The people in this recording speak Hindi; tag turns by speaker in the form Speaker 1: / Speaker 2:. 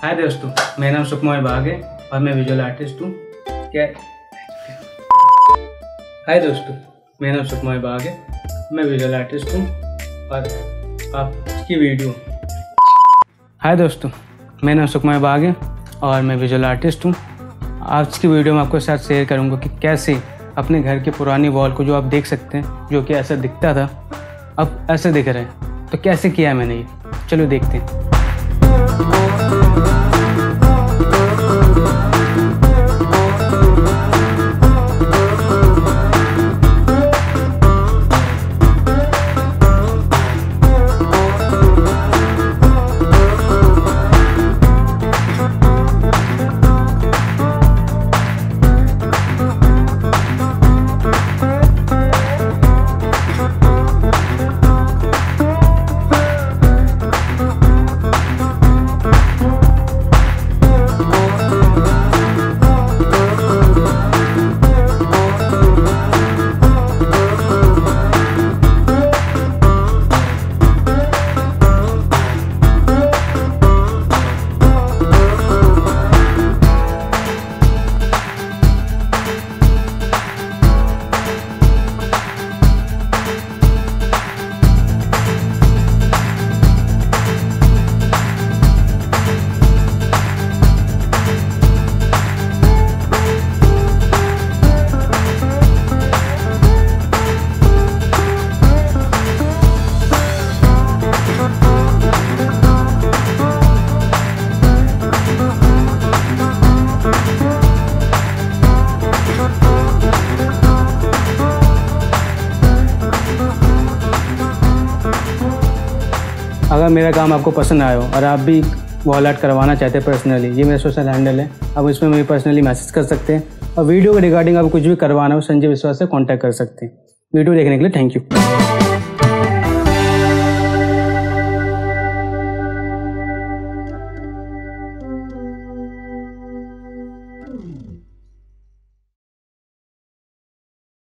Speaker 1: हाय दोस्तों, मेरा नाम सुखमय बाग है और मैं विजुअल आर्टिस्ट हूँ। हाय दोस्तों, मेरा नाम सुखमय बाग है, मैं विजुअल आर्टिस्ट हूँ और आपकी वीडियो। हाय दोस्तों, मेरा नाम सुखमय बाग है और मैं विजुअल आर्टिस्ट हूँ। आज की वीडियो में आपके साथ शेयर करूँगा कि कैसे अपने घर की पुरानी वॉल को, जो आप देख सकते हैं, जो कि ऐसा दिखता था अब ऐसे दिख रहा है, तो कैसे किया है मैंने ये। चलो देखते हैं। अगर मेरा काम आपको पसंद आया हो और आप भी वॉल आर्ट करवाना चाहते हैं पर्सनली, ये मेरा सोशल हैंडल है, आप इसमें मुझे पर्सनली मैसेज कर सकते हैं। और वीडियो के रिगार्डिंग आप कुछ भी करवाना हो, संजय विश्वास से कांटेक्ट कर सकते हैं। वीडियो देखने के लिए थैंक यू।